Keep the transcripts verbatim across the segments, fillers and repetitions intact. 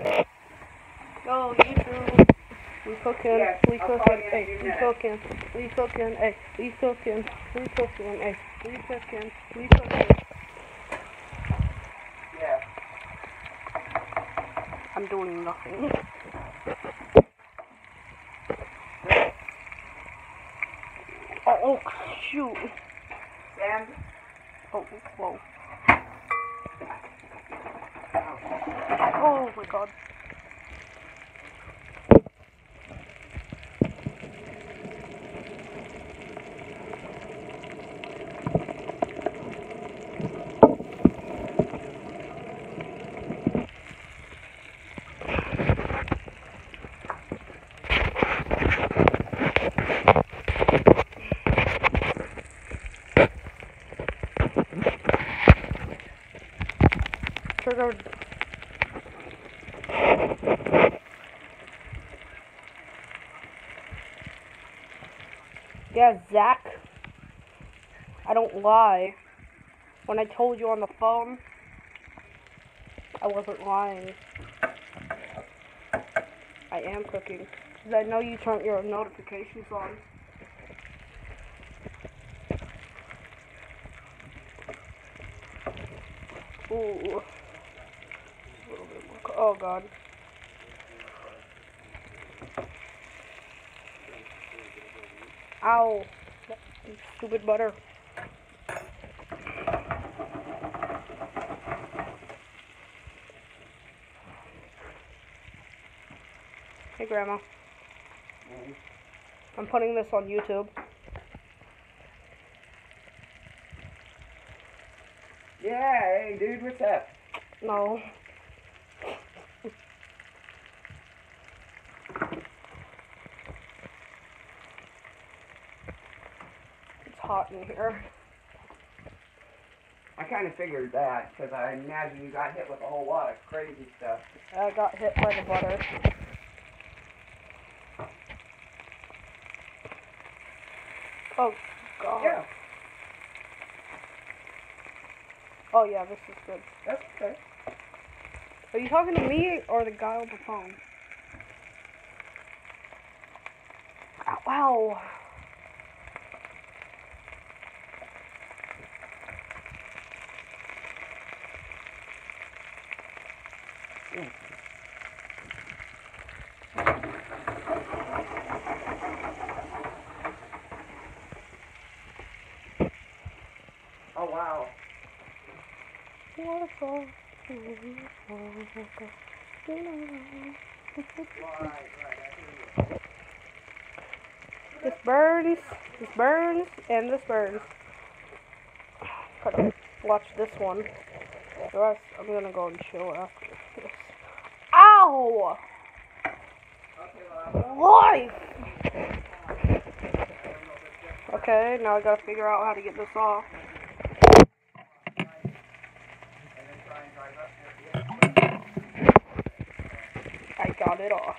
Go YouTube. We cooking. Yes, we I'll cooking. call you in a Hey, few we minutes. cooking. We cooking. Hey, we cooking. We cooking. Hey, we cooking. We cooking. Yeah. I'm doing nothing. Oh, oh shoot. Sam? Oh, whoa. Oh my god. Triggered. Yeah, Zach. I don't lie. When I told you on the phone, I wasn't lying. I am cooking. Because I know you turn your notifications on. Ooh. Oh god. Ow. Stupid butter. Hey Grandma. Mm-hmm. I'm putting this on YouTube. Yeah, hey dude, what's up? No. It's hot in here. I kind of figured that, because I imagine you got hit with a whole lot of crazy stuff. I got hit by the butter. Oh god. Yeah, Oh yeah, this is good. that's okay. Are you talking to me or the guy on the phone? Ow, wow. Mm. Oh wow. Waterfall. Right, right, I hear you. This burns, this burns, and this burns. Gotta watch this one. The rest, I'm gonna go and chill after this. Ow! Life! Okay, now I gotta figure out how to get this off. I got it off.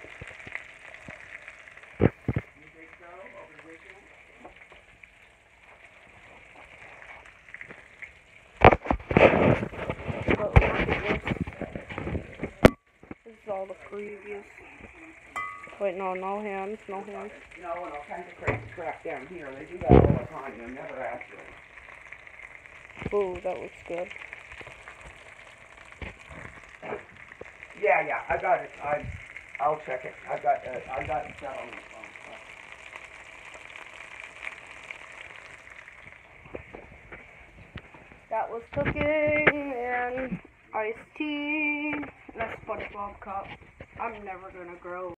But look at this. This is all the previous. Wait, no, no hands, no hands. No, and all kinds of crazy crap down here. They do that all the time. They're never accurate. Ooh, that looks good. Yeah, yeah, I got it. I, I'll check it. I got, uh, I got it set on the phone. That was cooking and iced tea. That's SpongeBob cup. I'm never gonna grow.